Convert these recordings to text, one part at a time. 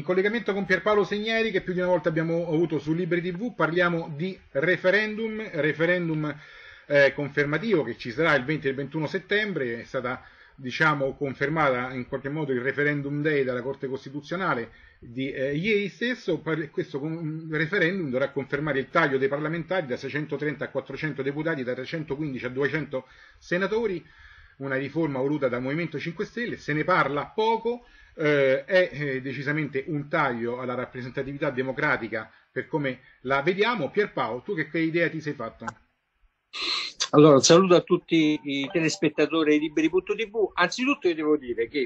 in collegamento con Pierpaolo Segneri, che più di una volta abbiamo avuto su Liberi TV. Parliamo di referendum confermativo che ci sarà il 20 e il 21 settembre. È stata, diciamo, confermata in qualche modo il referendum day dalla Corte Costituzionale di ieri stesso. Questo referendum dovrà confermare il taglio dei parlamentari da 630 a 400 deputati, da 315 a 200 senatori, una riforma voluta dal Movimento 5 Stelle. Se ne parla poco, è decisamente un taglio alla rappresentatività democratica per come la vediamo. Pierpaolo, tu che idea ti sei fatta? Allora, saluto a tutti i telespettatori di Liberi.tv. Anzitutto io devo dire che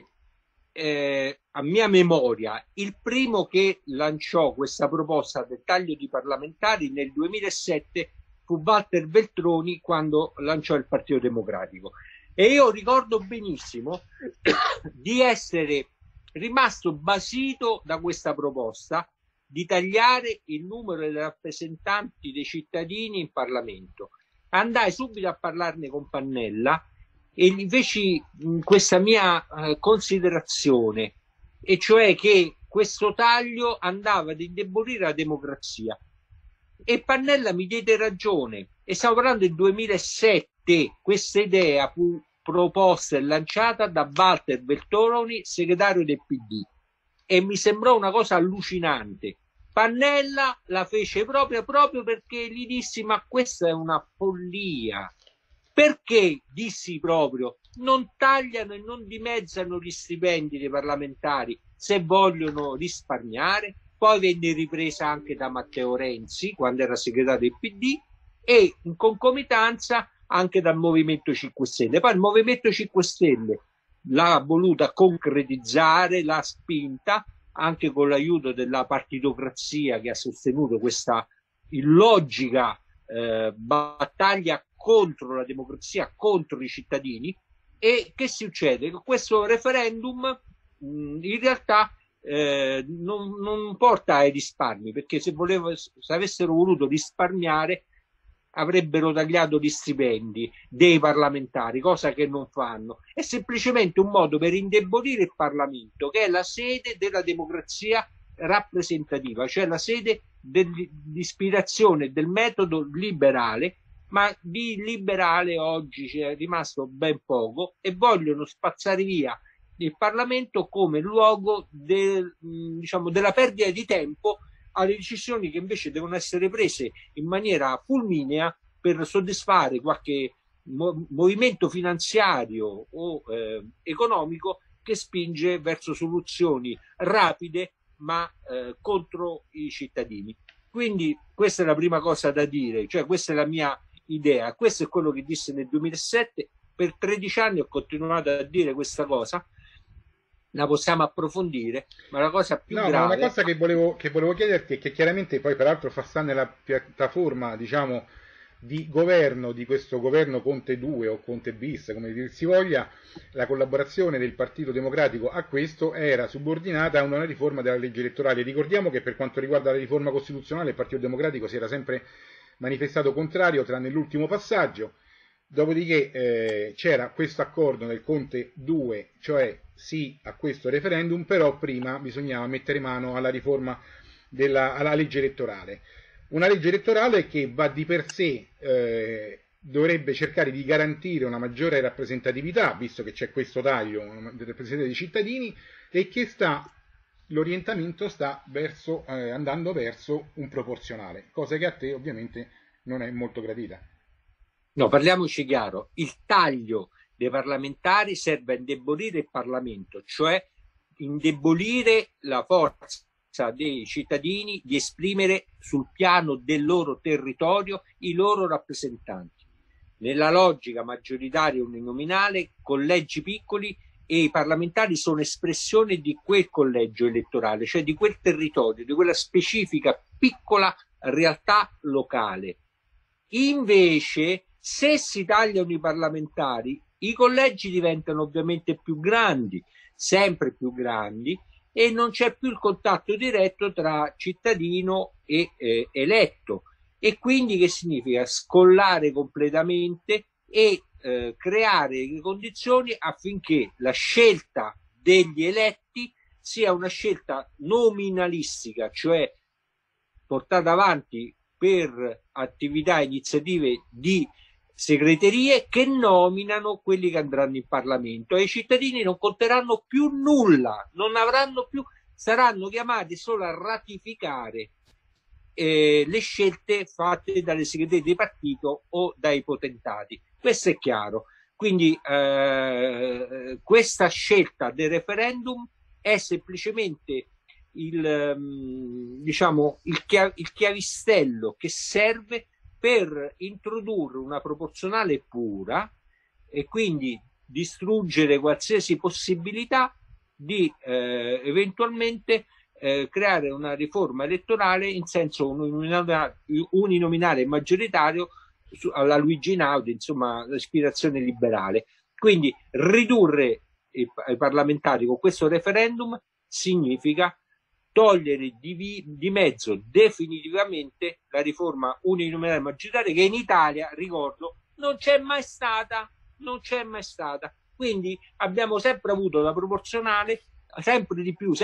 a mia memoria il primo che lanciò questa proposta del taglio di parlamentari nel 2007 fu Walter Veltroni, quando lanciò il Partito Democratico, e io ricordo benissimo di essere rimasto basito da questa proposta di tagliare il numero dei rappresentanti dei cittadini in Parlamento. Andai subito a parlarne con Pannella e gli feci questa mia considerazione, e cioè che questo taglio andava ad indebolire la democrazia, e Pannella mi diede ragione. E stiamo parlando del 2007. Questa idea fu proposta e lanciata da Walter Veltroni, segretario del PD, e mi sembrò una cosa allucinante. Pannella la fece proprio perché gli dissi: ma questa è una follia. Perché, dissi proprio, non tagliano e non dimezzano gli stipendi dei parlamentari se vogliono risparmiare? Poi venne ripresa anche da Matteo Renzi quando era segretario del PD, e in concomitanza anche dal Movimento 5 Stelle. Poi il Movimento 5 Stelle l'ha voluta concretizzare, l'ha spinta anche con l'aiuto della partitocrazia, che ha sostenuto questa illogica battaglia contro la democrazia, contro i cittadini. E che succede? Questo referendum in realtà non porta ai risparmi, perché se avessero voluto risparmiare avrebbero tagliato gli stipendi dei parlamentari, cosa che non fanno. È semplicemente un modo per indebolire il Parlamento, che è la sede della democrazia rappresentativa, cioè la sede dell'ispirazione del metodo liberale, ma di liberale oggi c'è rimasto ben poco, e vogliono spazzare via il Parlamento come luogo della perdita di tempo alle decisioni che invece devono essere prese in maniera fulminea per soddisfare qualche movimento finanziario o economico che spinge verso soluzioni rapide ma contro i cittadini. Quindi questa è la prima cosa da dire, cioè questa è la mia idea, questo è quello che disse nel 2007, per 13 anni ho continuato a dire questa cosa. La possiamo approfondire, ma la cosa più grave... No, una cosa che volevo chiederti è che chiaramente poi peraltro fa sta nella piattaforma, diciamo, di governo, di questo governo Conte 2 o Conte bis, come dir si voglia, la collaborazione del Partito Democratico a questo era subordinata a una riforma della legge elettorale. Ricordiamo che per quanto riguarda la riforma costituzionale il Partito Democratico si era sempre manifestato contrario, tranne l'ultimo passaggio. Dopodiché c'era questo accordo nel Conte 2, cioè sì a questo referendum, però prima bisognava mettere mano alla riforma alla legge elettorale. Una legge elettorale che va di per sé, dovrebbe cercare di garantire una maggiore rappresentatività, visto che c'è questo taglio del rappresentante dei cittadini, e che l'orientamento sta andando verso un proporzionale, cosa che a te ovviamente non è molto gradita. No, parliamoci chiaro, il taglio dei parlamentari serve a indebolire il Parlamento, cioè indebolire la forza dei cittadini di esprimere sul piano del loro territorio i loro rappresentanti. Nella logica maggioritaria uninominale, collegi piccoli, e i parlamentari sono espressione di quel collegio elettorale, cioè di quel territorio, di quella specifica piccola realtà locale. Invece, se si tagliano i parlamentari, i collegi diventano ovviamente più grandi, sempre più grandi, e non c'è più il contatto diretto tra cittadino e eletto. E quindi che significa? Scollare completamente e creare le condizioni affinché la scelta degli eletti sia una scelta nominalistica, cioè portata avanti per attività, iniziative di segreterie che nominano quelli che andranno in Parlamento, e i cittadini non conteranno più nulla, non avranno più, saranno chiamati solo a ratificare le scelte fatte dalle segreterie di partito o dai potentati. Questo è chiaro. Quindi questa scelta del referendum è semplicemente diciamo, il chiavistello che serve per introdurre una proporzionale pura e quindi distruggere qualsiasi possibilità di eventualmente creare una riforma elettorale in senso uninominale maggioritario alla Luigi Einaudi, insomma l'ispirazione liberale. Quindi ridurre i parlamentari con questo referendum significa togliere di mezzo definitivamente la riforma uninominale maggioritaria, che in Italia, ricordo, non c'è mai stata. Quindi abbiamo sempre avuto la proporzionale, sempre di più,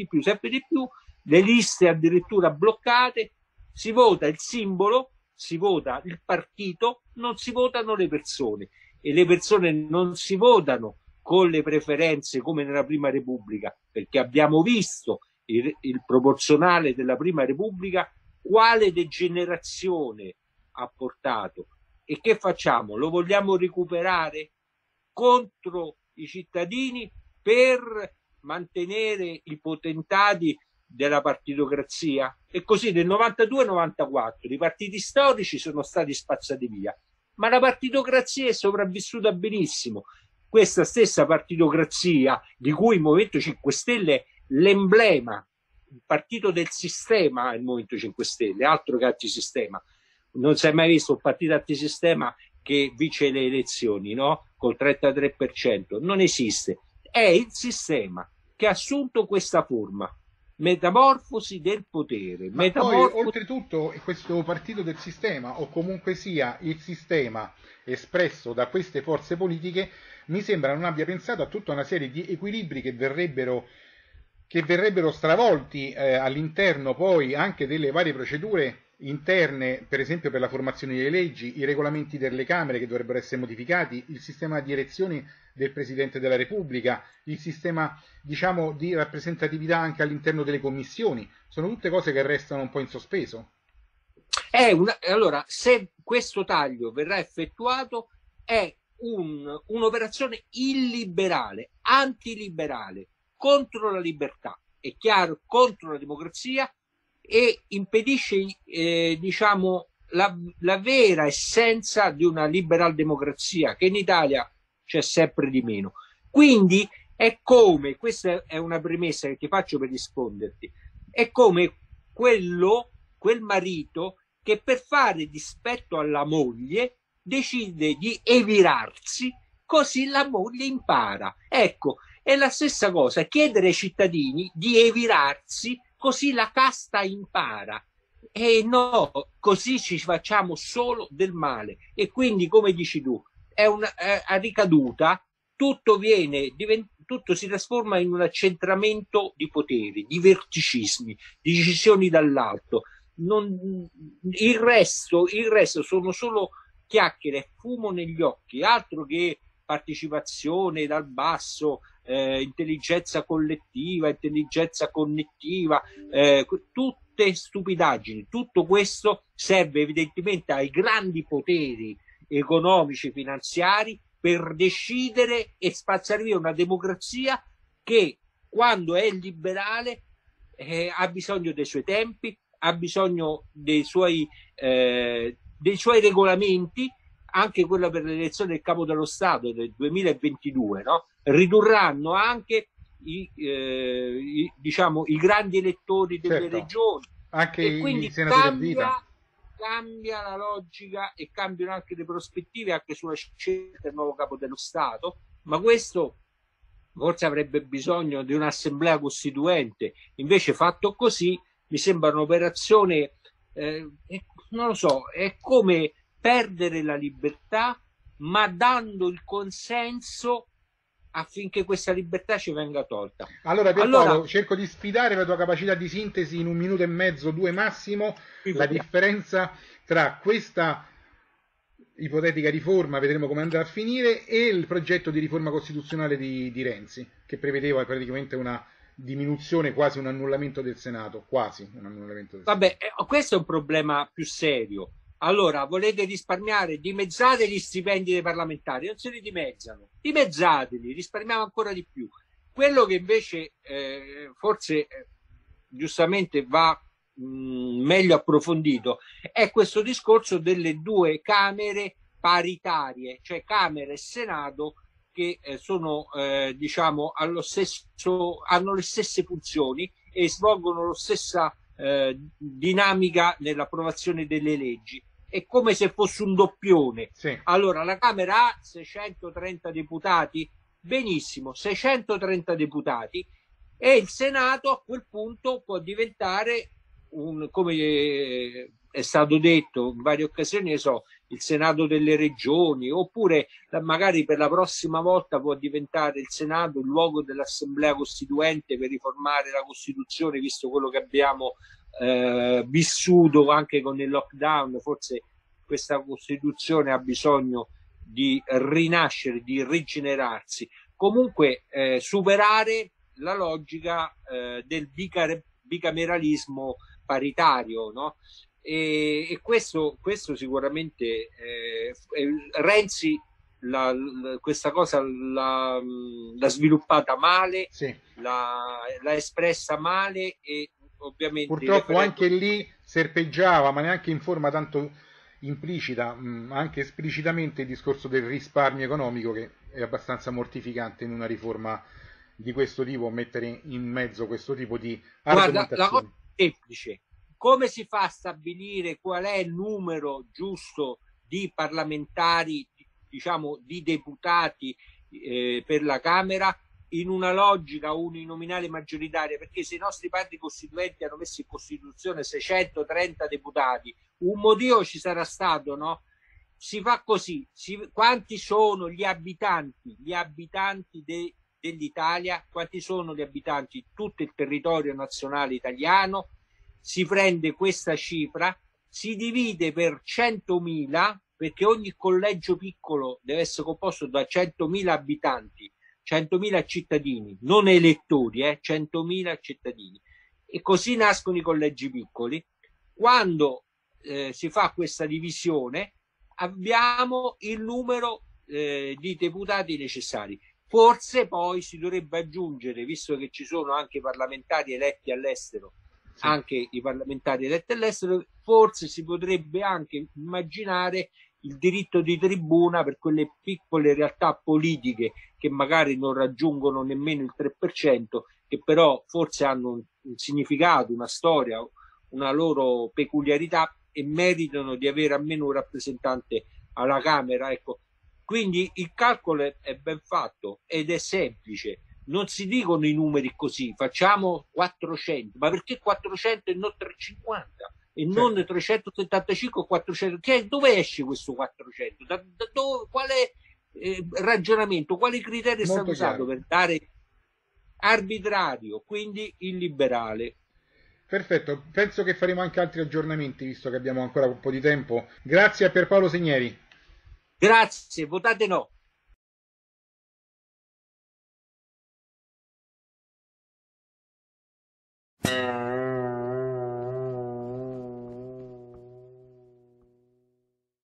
le liste addirittura bloccate, si vota il simbolo, si vota il partito, non si votano le persone, e le persone non si votano con le preferenze come nella Prima Repubblica, perché abbiamo visto il proporzionale della Prima Repubblica quale degenerazione ha portato. E che facciamo? Lo vogliamo recuperare contro i cittadini per mantenere i potentati della partitocrazia? E così nel 92-94 i partiti storici sono stati spazzati via, ma la partitocrazia è sopravvissuta benissimo. Questa stessa partitocrazia, di cui il Movimento 5 Stelle è l'emblema, il partito del sistema è il Movimento 5 Stelle, altro che antisistema. Non si è mai visto un partito antisistema che vince le elezioni, no? Col 33%. Non esiste. È il sistema che ha assunto questa forma. Metamorfosi del potere. Ma poi, oltretutto, questo partito del sistema, o comunque sia il sistema espresso da queste forze politiche, mi sembra non abbia pensato a tutta una serie di equilibri che verrebbero stravolti all'interno poi anche delle varie procedure interne, per esempio per la formazione delle leggi, i regolamenti delle Camere che dovrebbero essere modificati, il sistema di elezioni del Presidente della Repubblica, il sistema, diciamo, di rappresentatività anche all'interno delle commissioni. Sono tutte cose che restano un po' in sospeso. Allora, se questo taglio verrà effettuato, è un'operazione illiberale, antiliberale, contro la libertà, è chiaro, contro la democrazia, e impedisce diciamo la vera essenza di una liberal democrazia, che in Italia c'è sempre di meno. Quindi è come, questa è una premessa che ti faccio per risponderti, è come quel marito che per fare dispetto alla moglie decide di evirarsi, così la moglie impara. Ecco, è la stessa cosa, chiedere ai cittadini di evirarsi così la casta impara. E no, così ci facciamo solo del male. E quindi, come dici tu, è a ricaduta, tutto si trasforma in un accentramento di poteri, di verticismi, di decisioni dall'alto. Il resto sono solo chiacchiere, fumo negli occhi, altro che partecipazione dal basso, intelligenza collettiva, intelligenza connettiva, tutte stupidaggini. Tutto questo serve evidentemente ai grandi poteri economici, finanziari, per decidere e spazzare via una democrazia che, quando è liberale, ha bisogno dei suoi tempi, ha bisogno dei suoi regolamenti. Anche quella per l'elezione del capo dello Stato del 2022, no? Ridurranno anche diciamo, i grandi elettori delle regioni, anche e quindi cambia la logica e cambiano anche le prospettive anche sulla scelta del nuovo capo dello Stato. Ma questo forse avrebbe bisogno di un'assemblea costituente. Invece, fatto così, mi sembra un'operazione non lo so, è come perdere la libertà, ma dando il consenso affinché questa libertà ci venga tolta. Allora, Pierpaolo, cerco di sfidare la tua capacità di sintesi in 1 minuto e mezzo, 2 massimo, la differenza tra questa ipotetica riforma, vedremo come andrà a finire, e il progetto di riforma costituzionale di Renzi, che prevedeva praticamente una diminuzione, quasi un annullamento del Senato, quasi un annullamento del Vabbè, questo è un problema più serio. Allora, volete risparmiare? Dimezzate gli stipendi dei parlamentari, non se li dimezzano, dimezzateli, risparmiamo ancora di più. Quello che invece forse giustamente va meglio approfondito è questo discorso delle 2 camere paritarie, cioè Camera e Senato, che sono diciamo hanno le stesse funzioni e svolgono la stessa dinamica nell'approvazione delle leggi. È come se fosse un doppione. Sì. Allora, la Camera ha 630 deputati, benissimo, 630 deputati, e il Senato a quel punto può diventare come è stato detto in varie occasioni, il Senato delle regioni, oppure magari per la prossima volta può diventare il Senato il luogo dell'Assemblea Costituente per riformare la Costituzione, visto quello che abbiamo vissuto anche con il lockdown. Forse questa Costituzione ha bisogno di rinascere, di rigenerarsi. Comunque superare la logica del bicameralismo paritario, no? E questo sicuramente Renzi questa cosa l'ha sviluppata male, sì, l'ha espressa male, e ovviamente purtroppo anche lì serpeggiava, ma neanche in forma tanto implicita, anche esplicitamente, il discorso del risparmio economico, che è abbastanza mortificante in una riforma di questo tipo, mettere in mezzo questo tipo di argomentazioni. Guarda, la cosa è semplice: come si fa a stabilire qual è il numero giusto di parlamentari, diciamo di deputati per la Camera, in una logica uninominale maggioritaria? Perché se i nostri padri costituenti hanno messo in Costituzione 630 deputati, un motivo ci sarà stato, no? Si fa così. Quanti sono gli abitanti dell'Italia, quanti sono gli abitanti di tutto il territorio nazionale italiano? Si prende questa cifra, si divide per 100.000, perché ogni collegio piccolo deve essere composto da 100.000 abitanti, 100.000 cittadini, non elettori, 100.000 cittadini. E così nascono i collegi piccoli. Quando si fa questa divisione, abbiamo il numero di deputati necessari. Forse poi si dovrebbe aggiungere, visto che ci sono anche parlamentari eletti all'estero, sì, anche i parlamentari eletti all'estero, forse si potrebbe anche immaginare il diritto di tribuna per quelle piccole realtà politiche che magari non raggiungono nemmeno il 3%, che però forse hanno un significato, una storia, una loro peculiarità e meritano di avere almeno un rappresentante alla Camera. Ecco. Quindi il calcolo è ben fatto ed è semplice. Non si dicono i numeri così, facciamo 400, ma perché 400 e non 350? E non 375 o 400? Dove esce questo 400? Quale ragionamento, quale criterio è stato usato per dare arbitrario, quindi illiberale? Perfetto, penso che faremo anche altri aggiornamenti, visto che abbiamo ancora un po' di tempo. Grazie a Pierpaolo Segneri. Grazie, votate no.